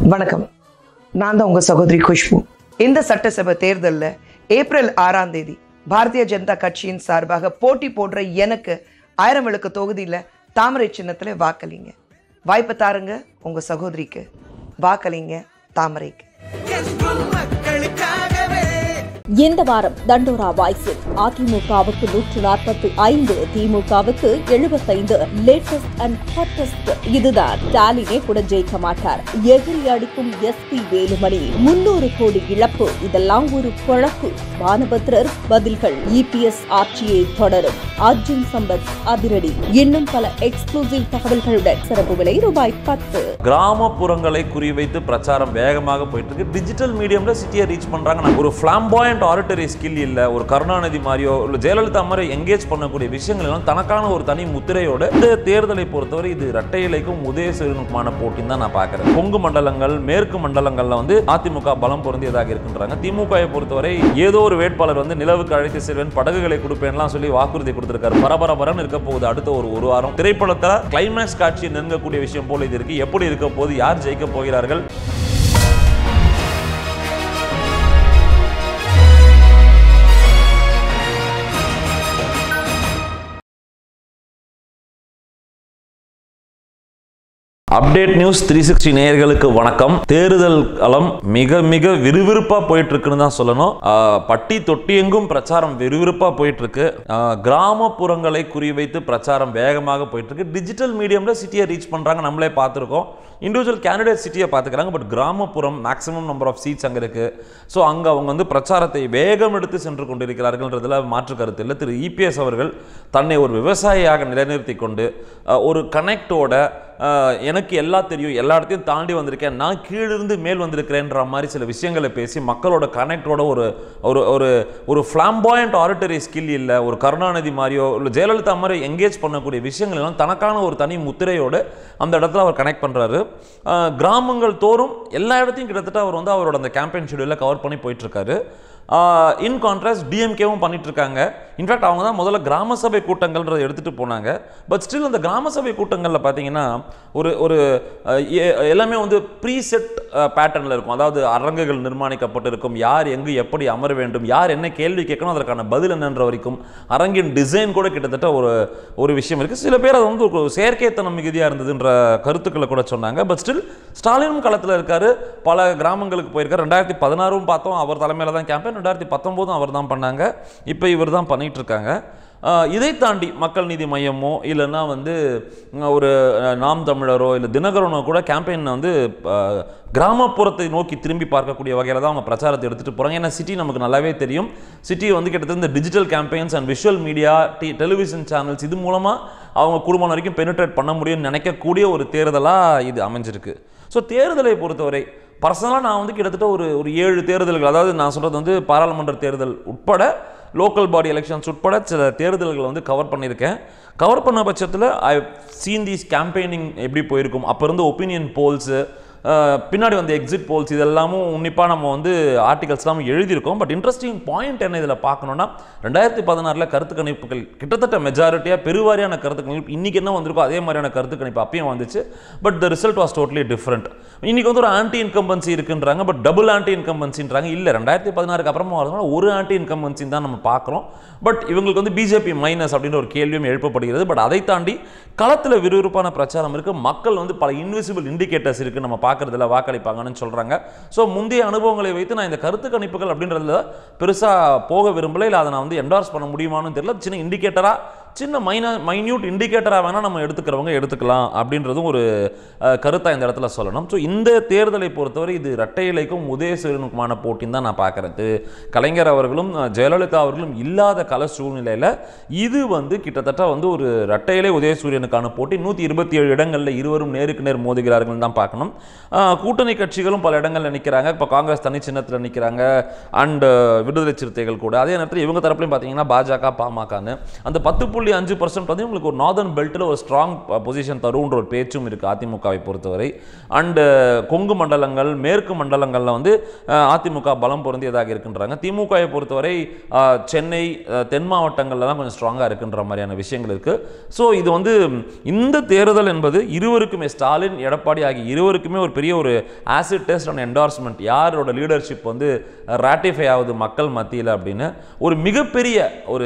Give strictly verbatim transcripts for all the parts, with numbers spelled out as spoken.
வணக்கம். நான் தான் உங்க சகோதரி குஷ்பு. இந்த சட்டசபை தேர்தலில் ஏப்ரல் ஆறாம் தேதி பாரதிய ஜனதா கட்சியின் சார்பாக போட்டி போடுற எனக்கு ஆயிரம் விளக்கு தொகுதியில் தாமரை சின்னத்தில் வாக்களிங்க. வாய்ப்பு தாருங்க உங்க சகோதரிக்கு. வாக்களிங்க தாமரைக்கு. இந்த வாரம் தண்டோரா வாய்ஸில் அதிமுகவுக்கு நூற்று நாற்பத்தி ஐந்து, திமுகவுக்கு எழுபத்தைந்து. லேட்டஸ்ட் அண்ட் ஹாட்டஸ்ட் இதுதான். ஸ்டாலினே கூட ஜெயிக்க மாட்டார். எகிரி அடிக்கும் எஸ் பி வேலுமணி. முன்னூறு கோடி இழப்பு. இதெல்லாம் ஒரு குழப்பு. பானபத்திரர் பதில்கள். இபிஎஸ் ஆட்சியை தொடரும். அர்ஜுன் சம்பத் அதிரடி. இன்னும் பல எக்ஸ்க்ளூசிவ் தகவல்களுடன் சிறப்பு விலை ரூபாய் பத்து. கிராமப்புறங்களை குறிவைத்து பிரச்சாரம் வேகமாக போயிட்டு இருக்கு. டிஜிட்டல் மீடியம்ல சிட்டியை ரீச் பண்றாங்க. ஒரு ஃபிளாம்பாயன்ட் ஆரிட்டரி ஸ்கில் இல்ல, ஒரு கருணாநிதி மாதிரியோ இல்ல ஜெயலலிதா மாதிரி எங்கேஜ் பண்ணக்கூடிய விஷயங்கள் எல்லாம் தனக்கான ஒரு தனி முத்திரையோட இந்த தேர்தலை பொறுத்தவரை இது இரட்டை இலைக்கும் உதயசூரியனுக்குமான போட்டின்னு தான் நான் பார்க்கிறேன். கொங்கு மண்டலங்கள், மேற்கு மண்டலங்கள்ல வந்து அதிமுக பலம் பொருந்தியதாக இருக்கின்றாங்க. திமுகவை பொறுத்தவரை ஏதோ ஒரு வேட்பாளர் வந்து நிலவுக்கு அழைத்து செல்வேன், படகுகளை கொடுப்பேன்லாம் சொல்லி வாக்குறுதி கொடுத்திருக்காரு. பரபரபரன்னு இருக்க போகுது அடுத்த ஒரு ஒரு வாரம். திரைப்படத்தில் கிளைமேக்ஸ் காட்சியை நெருங்கக்கூடிய விஷயம் போல இது இருக்கு. எப்படி இருக்க போது, யார் ஜெயிக்க போகிறார்கள்? அப்டேட் நியூஸ் த்ரீ சிக்ஸ்டி நேயர்களுக்கு வணக்கம். தேர்தல் களம் மிக மிக விறுவிறுப்பா போயிட்டு இருக்குன்னு தான் சொல்லணும். பட்டி தொட்டி எங்கும் பிரச்சாரம் விறுவிறுப்பா போயிட்டு இருக்கு. கிராமப்புறங்களை குறிவைத்து பிரச்சாரம் வேகமாக போயிட்டு இருக்கு. டிஜிட்டல் மீடியம்ல சிட்டியை ரீச் பண்றாங்க, நம்மளே பார்த்துருக்கோம். இண்டிவிஜுவல் கேண்டிடேட் சிட்டியை பார்த்துக்கிறாங்க, பட் கிராமப்புறம் மேக்ஸிமம் நம்பர் ஆஃப் சீட்ஸ் அங்கே இருக்கு. ஸோ அங்கே அவங்க வந்து பிரச்சாரத்தை வேகம் எடுத்து சென்று கொண்டிருக்கிறார்கள்ன்றதுல மாற்று கருத்து இல்லை. திரு இபிஎஸ் அவர்கள் தன்னை ஒரு விவசாயியாக நிலைநிறுத்தி கொண்டு ஒரு கனெக்டோட எனக்கு எல்லாம் தெரியும், எல்லா இடத்தையும் தாண்டி வந்திருக்கேன், நான் கீழிருந்து மேல் வந்திருக்கிறேன்ற மாதிரி சில விஷயங்களை பேசி மக்களோட கனெக்டோட ஒரு ஒரு ஒரு ஃபிளாம்பாயன்ட் ஆரிட்டரி ஸ்கில் இல்லை, ஒரு கருணாநிதி மாதிரியோ இல்லை ஜெயலலிதா மாதிரி எங்கேஜ் பண்ணக்கூடிய விஷயங்கள் எல்லாம் தனக்கான ஒரு தனி முத்திரையோடு அந்த இடத்துல அவர் கனெக்ட் பண்ணுறாரு. கிராமங்கள் தோறும் எல்லா இடத்தையும் கிட்டத்தட்ட அவர் வந்து அவரோட அந்த கேம்பெயின் ஷெடியூலில் கவர் பண்ணி போயிட்டுருக்காரு. இன் கான்ட்ராஸ்ட் டிஎம்கேவும் பண்ணிட்டு இருக்காங்க. இன்ஃபேக்ட் அவங்க தான் முதல்ல கிராம சபை கூட்டங்கள்ன்றதை எடுத்துகிட்டு போனாங்க. பட் ஸ்டில் அந்த கிராம சபை கூட்டங்களில் பார்த்தீங்கன்னா ஒரு ஒரு எல்லாமே வந்து ப்ரீசெட் பேட்டர்னில் இருக்கும். அதாவது அரங்குகள் நிர்மாணிக்கப்பட்டு இருக்கும், யார் எங்கு எப்படி அமர வேண்டும், யார் என்ன கேள்வி கேட்கணும், அதற்கான பதில் என்னன்ற வரைக்கும் அரங்கின் டிசைன் கூட கிட்டத்தட்ட ஒரு ஒரு விஷயம் இருக்குது. சில பேர் அது வந்து ஒரு செயற்கைத்தனம் மிகுதியாக இருந்ததுன்ற கருத்துக்களை கூட சொன்னாங்க. பட் ஸ்டில் ஸ்டாலினும் களத்தில் இருக்காரு, பல கிராமங்களுக்கு போயிருக்காரு. ரெண்டாயிரத்தி பதினாறும் பார்த்தோம், அவர் தலைமையில் தான் கேம்பெயின். ரெண்டாயிரத்தி பத்தொம்போதும் அவர் தான் பண்ணாங்க, இப்போ இவர் தான் பண்ணிட்டு இருக்காங்க. இதை தாண்டி மக்கள் நீதி மையமோ இல்லைன்னா வந்து ஒரு நாம் தமிழரோ இல்லை தினகரனோ கூட கேம்பெயினை வந்து கிராமப்புறத்தை நோக்கி திரும்பி பார்க்கக்கூடிய வகையில் தான் அவங்க பிரச்சாரத்தை எடுத்துகிட்டு போகிறாங்க. ஏன்னா சிட்டி நமக்கு நல்லாவே தெரியும். சிட்டி வந்து கிட்டத்தட்ட இந்த digital campaigns and visual media, டி டெலிவிஷன் சேனல்ஸ் இது மூலமாக அவங்க குடும்பம் வரைக்கும் பெனிட்ரேட் பண்ண முடியும்னு நினைக்கக்கூடிய ஒரு தேர்தலாக இது அமைஞ்சிருக்கு. ஸோ தேர்தலை பொறுத்தவரை பர்சனலாக நான் வந்து கிட்டத்தட்ட ஒரு ஒரு ஏழு தேர்தல்கள், அதாவது நான் சொல்கிறது வந்து பாராளுமன்ற தேர்தல் உட்பட லோக்கல் பாடி எலெக்ஷன்ஸ் உட்பட சில தேர்தல்களை வந்து கவர் பண்ணியிருக்கேன். கவர் பண்ண பட்சத்தில் ஐ சீன் தீஸ் கேம்பெயினிங் எப்படி போயிருக்கும், அப்போ இருந்து ஒப்பீனியன் போல்ஸு, பின்னாடி வந்து எக்ஸிட் போல்ஸ், இதெல்லாமும் உன்னிப்பாக நம்ம வந்து ஆர்டிகல்ஸ்லாம் எழுதியிருக்கோம். பட் இன்ட்ரெஸ்டிங் பாயிண்ட் என்ன இதில் பார்க்கணுன்னா, ரெண்டாயிரத்தி பதினாறில் கருத்து கணிப்புகள் கிட்டத்தட்ட மெஜாரிட்டியாக பெருவாரியான கருத்து கணிப்பு இன்றைக்கி என்ன வந்திருக்கோ அதே மாதிரியான கருத்து கணிப்பு அப்பயும் வந்துச்சு. But the result was totally different. இன்றைக்கி வந்து ஒரு ஆன்டி இன்கம்பன்சி இருக்குன்றாங்க, பட் டபுள் ஆன்டி இன்கம்பன்சின்றாங்க. இல்லை, ரெண்டாயிரத்தி பதினாறுக்கு அப்புறமா வரதுனால ஒரு ஆன்டி இன்கம்பன்சின்னு தான் நம்ம பார்க்குறோம். பட் இவங்களுக்கு வந்து பிஜேபி மைனஸ் அப்படின்ற ஒரு கேள்வியும் எழுப்பப்படுகிறது. பட் அதை தாண்டி களத்தில் விறுவிறுப்பான பிரச்சாரம் இருக்குது. மக்கள் வந்து பல இன்விசிபிள் இண்டிகேட்டர்ஸ் இருக்குது, நம்ம பார்க்குறதுல வாக்களிப்பாங்கன்னு சொல்கிறாங்க. ஸோ முந்தைய அனுபவங்களை வைத்து நான் இந்த கருத்து கணிப்புகள் அப்படின்றதுல பெருசாக போக விரும்பலை. இல்லை அதை நான் வந்து என்டார்ஸ் பண்ண முடியுமான்னு தெரியல. சின்ன இண்டிகேட்டராக, சின்ன மைன மைன்யூட் இண்டிகேட்டராக வேணால் நம்ம எடுத்துக்கிறவங்க எடுத்துக்கலாம் அப்படின்றதும் ஒரு கருத்தாக இந்த இடத்துல சொல்லணும். ஸோ இந்த தேர்தலை பொறுத்தவரை இது இரட்டை இலைக்கும் உதயசூரியனுக்குமான போட்டின்னு தான் நான் பார்க்குறேன். கலைஞர் அவர்களும் ஜெயலலிதா அவர்களும் இல்லாத கல சூழ்நிலையில் இது வந்து கிட்டத்தட்ட வந்து ஒரு இரட்டை இலை உதயசூரியனுக்கான போட்டி. நூற்றி இருபத்தி ஏழு இடங்களில் இருவரும் நேருக்கு நேர் மோதுகிறார்கள் தான் பார்க்கணும். கூட்டணி கட்சிகளும் பல இடங்களில் நிற்கிறாங்க. இப்போ காங்கிரஸ் தனி சின்னத்தில் நிற்கிறாங்க, அண்ட் விடுதலை சிறுத்தைகள் கூட. அதே நேரத்தில் இவங்க தரப்புலையும் பார்த்தீங்கன்னா பாஜக, பாமகன்னு அந்த பத்து புள்ளி அஞ்சு பர்சன்ட் வந்து உங்களுக்கு ஒரு நார்தர்ன் பெல்ட்டில் ஒரு ஸ்ட்ராங் பொசிஷன் தருன்ற ஒரு பேச்சும் இருக்குது அதிமுகவை பொறுத்தவரை. அண்டு கொங்கு மண்டலங்கள் மேற்கு மண்டலங்களில் வந்து அதிமுக பலம் பொருந்தியதாக இருக்கின்றாங்க. திமுகவை பொறுத்தவரை சென்னை தென் மாவட்டங்களில் தான் கொஞ்சம் ஸ்ட்ராங்காக இருக்குன்ற மாதிரியான விஷயங்கள் இருக்குது. ஸோ இது வந்து இந்த தேர்தல் என்பது இருவருக்குமே, ஸ்டாலின் எடப்பாடி ஆகிய இருவருக்குமே ஒரு பெரிய ஒரு ஆசிட் டெஸ்ட் அண்ட் என்டார்ஸ்மெண்ட், யாரோட லீடர்ஷிப் வந்து ராட்டிஃபை ஆகுது மக்கள் மத்தியில் அப்படின்னு ஒரு மிகப்பெரிய ஒரு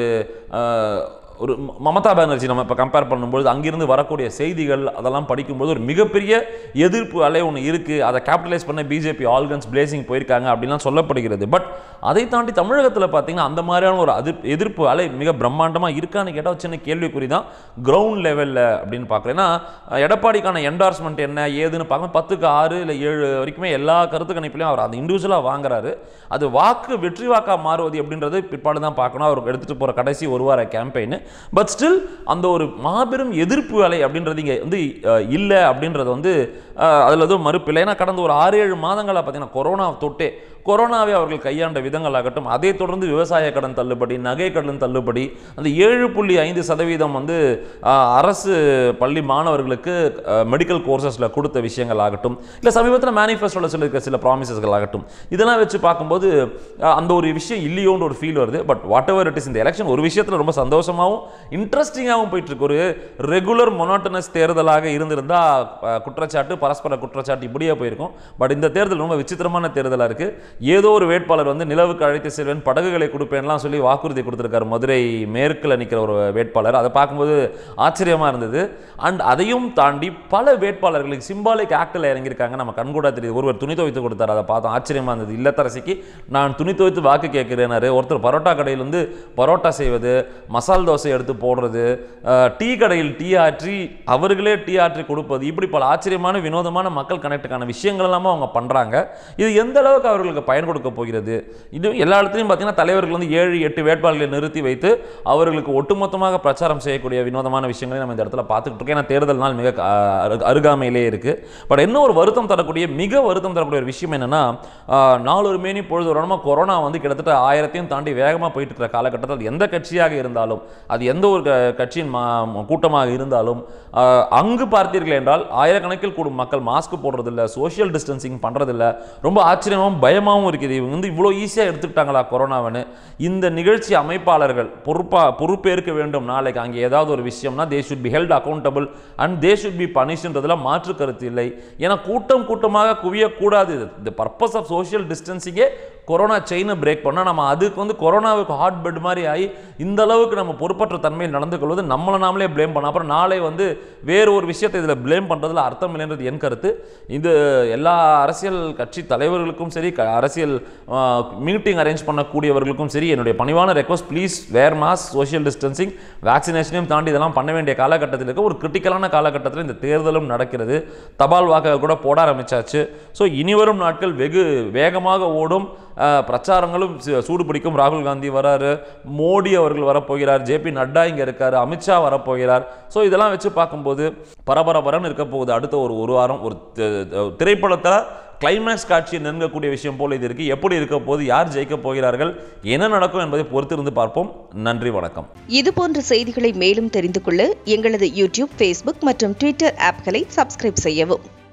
ஒரு மமதா பானர்ஜி நம்ம இப்போ கம்பேர் பண்ணும்போது அங்கிருந்து வரக்கூடிய செய்திகள் அதெல்லாம் படிக்கும்போது ஒரு மிகப்பெரிய எதிர்ப்பு அலை ஒன்று இருக்குது. அதை கேபிட்டலைஸ் பண்ண பிஜேபி ஆல்கன்ஸ் பிளேசிங் போயிருக்காங்க அப்படின்லாம் சொல்லப்படுகிறது. பட் அதை தாண்டி தமிழகத்தில் பார்த்தீங்கன்னா அந்த மாதிரியான ஒரு அது எதிர்ப்பு அலை மிக பிரம்மாண்டமாக இருக்கான்னு கேட்டால் சின்ன கேள்விக்குறி தான் கிரவுண்ட் லெவலில் அப்படின்னு பார்க்குறேன். ஏன்னா எடப்பாடிக்கான என்டார்ஸ்மெண்ட் என்ன ஏதுன்னு பார்க்க பத்துக்கு ஆறு இல்லை ஏழு வரைக்குமே எல்லா கருத்து கணிப்புலையும் அவர் அந்த இண்டிவிஜுவலாக வாங்குறாரு. அது வாக்கு வெற்றி வாக்காக மாறுவது அப்படின்றது பிற்பாடு தான் பார்க்கணும். அவர் எடுத்துகிட்டு போகிற கடைசி ஒரு வார கேம்பெயின். பட் ஸ்டில் அந்த ஒரு மாபெரும் எதிர்ப்பு அலை அப்படின்றது இங்கே வந்து இல்லை அப்படின்றது வந்து அதில் எதுவும் மறுப்பில்லை. ஏன்னா கடந்த ஒரு ஆறு ஏழு மாதங்களாக பார்த்தீங்கன்னா கொரோனா தொட்டே கொரோனாவை அவர்கள் கையாண்ட விதங்கள் ஆகட்டும், அதை தொடர்ந்து விவசாய கடன் தள்ளுபடி, நகை கடன் தள்ளுபடி, அந்த ஏழு புள்ளி ஐந்து சதவீதம் வந்து அரசு பள்ளி மாணவர்களுக்கு மெடிக்கல் கோர்சஸில் கொடுத்த விஷயங்கள் ஆகட்டும், இல்லை சமீபத்தில் மேனிஃபெஸ்டோவில் சொல்லியிருக்க சில ப்ராமிசஸ்கள் ஆகட்டும், இதெல்லாம் வச்சு பார்க்கும்போது அந்த ஒரு விஷயம் இல்லையோன்ற ஒரு ஃபீல் வருது. But whatever it is, இந்த எலெக்ஷன் ஒரு விஷயத்தில் ரொம்ப சந்தோஷமாகவும் இன்ட்ரெஸ்டிங்காகவும் போயிட்டு இருக்கு. ஒரு ரெகுலர் மொனோட்டனஸ் தேர்தலாக இருந்திருந்தால் குற்றச்சாட்டு பரஸ்பர குற்றச்சாட்டு இப்படியே போயிருக்கும். பட் இந்த தேர்தல் ரொம்ப விசித்திரமான தேர்தலாக இருக்குது. ஏதோ ஒரு வேட்பாளர் வந்து நிலவுக்கு அழைத்து செல்வேன், படகுகளை கொடுப்பேன்லாம் சொல்லி வாக்குறுதி கொடுத்துருக்காரு மதுரை மேற்கில் நிற்கிற ஒரு வேட்பாளர். அதை பார்க்கும்போது ஆச்சரியமாக இருந்தது. அண்ட் அதையும் தாண்டி பல வேட்பாளர்களுக்கு சிம்பாலிக் ஆக்டில் இறங்கியிருக்காங்க. நம்ம கண்கூடா தெரியுது. ஒருவர் துணி துவைத்து கொடுத்தார், அதை பார்த்தோம், ஆச்சரியமாக இருந்தது. இல்லத்தரசிக்கு நான் துணி துவைத்து வாக்கு கேட்கிறேனாரு. ஒருத்தர் பரோட்டா கடையில் வந்து பரோட்டா செய்வது, மசால் தோசை எடுத்து போடுறது, டீ கடையில் டீ ஆற்றி அவர்களே டீ ஆற்றி கொடுப்பது, இப்படி பல ஆச்சரியமான வினோதமான மக்கள் கனெக்டுக்கான விஷயங்கள் எல்லாமே அவங்க பண்ணுறாங்க. இது எந்த அளவுக்கு அவர்களுக்கு பயன் கொடுக்க போகிறது? இது எல்லா இடத்துலையும் பார்த்தீங்கன்னா தலைவர்கள் வந்து ஏழு எட்டு வேட்பாளர்களை நிறுத்தி வைத்து அவர்களுக்கு ஒட்டுமொத்தமாக பிரச்சாரம் செய்யக்கூடிய வினோதமான விஷயங்களை நம்ம இந்த இடத்துல பார்த்துக்கிட்டு இருக்கோம். ஏன்னா தேர்தல் நாள் மிக அருகாமையிலே இருக்கு. பட் என்ன ஒரு வருத்தம் தரக்கூடிய மிக வருத்தம் தரக்கூடிய ஒரு விஷயம் என்னன்னா, நாலொரு மேனி பொழுது வரணுமா கொரோனா வந்து கிட்டத்தட்ட ஆயிரத்தையும் தாண்டி வேகமாக போயிட்டு இருக்கிற காலகட்டத்தில் அது எந்த கட்சியாக இருந்தாலும், அது எந்த ஒரு கட்சியின் கூட்டமாக இருந்தாலும், அங்கு பார்த்தீர்கள் என்றால் ஆயிரக்கணக்கில் கூடும் மக்கள் மாஸ்க் போடுறதில்லை, சோஷியல் டிஸ்டன்சிங் பண்ணுறதில்லை. ரொம்ப ஆச்சரியமாகவும் பயமாகவும் இருக்குது. இவங்க வந்து இவ்வளோ ஈஸியாக எடுத்துக்கிட்டாங்களா கொரோனாவன்னு. இந்த நிகழ்ச்சி அமைப்பாளர்கள் பொறுப்பா பொறுப்பேற்க வேண்டும். நாளைக்கு அங்கே ஏதாவது ஒரு விஷயம்னா they should be held accountable and they should be பனிஷ்ன்றதுல மாற்று கருத்து இல்லை. ஏன்னா கூட்டம் கூட்டமாக குவியக்கூடாது. தி பர்பஸ் ஆஃப் சோஷியல் டிஸ்டன்சிங்கே கொரோனா செயினை பிரேக் பண்ணால் நம்ம அதுக்கு வந்து கொரோனாவுக்கு ஹாட் பெட் மாதிரி ஆகி இந்த அளவுக்கு நம்ம பொறுப்பற்ற தன்மையில் நடந்து கொள்வது நம்மளை நாமளே பிளேம் பண்ண அப்புறம் நாளை வந்து வேறு ஒரு விஷயத்தை இதில் பிளேம் பண்ணுறதுல அர்த்தம் இல்லைன்றது என் கருத்து. இது எல்லா அரசியல் கட்சி தலைவர்களுக்கும் சரி, அரசியல் மீட்டிங் அரேஞ்ச் பண்ணக்கூடியவர்களுக்கும் சரி என்னுடைய பணிவான request, please wear mask, social distancing, வேக்சினேஷனையும் தாண்டி இதெல்லாம் பண்ண வேண்டிய காலகட்டத்தில் இருக்க ஒரு கிரிட்டிக்கலான காலகட்டத்தில் இந்த தேர்தலும் நடக்கிறது. தபால் வாக்குகள் கூட போட ஆரம்பிச்சாச்சு. ஸோ இனிவரும் நாட்கள் வெகு வேகமாக ஓடும். பிரச்சாரங்களும் சூடு பிடிக்கும். ராகுல் காந்தி வராரு, மோடி அவர்கள் வரப்போகிறார், ஜே பி நட்டா இங்கே இருக்கார், அமித்ஷா வரப்போகிறார். ஸோ இதெல்லாம் வச்சு பார்க்கும்போது பரபரபரன்னு இருக்க போகுது. அடுத்த ஒரு ஒரு வாரம் ஒரு திரைப்படத்தில் கிளைமேக்ஸ் காட்சியை நெருங்கக்கூடிய விஷயம் போல இது இருக்குது. எப்படி இருக்க போது, யார் ஜெயிக்க போகிறார்கள், என்ன நடக்கும் என்பதை பொறுத்திருந்து பார்ப்போம். நன்றி, வணக்கம். இது போன்ற செய்திகளை மேலும் தெரிந்து கொள்ள எங்களது யூடியூப், ஃபேஸ்புக் மற்றும் ட்விட்டர் ஆப்களை சப்ஸ்கிரைப் செய்யவும்.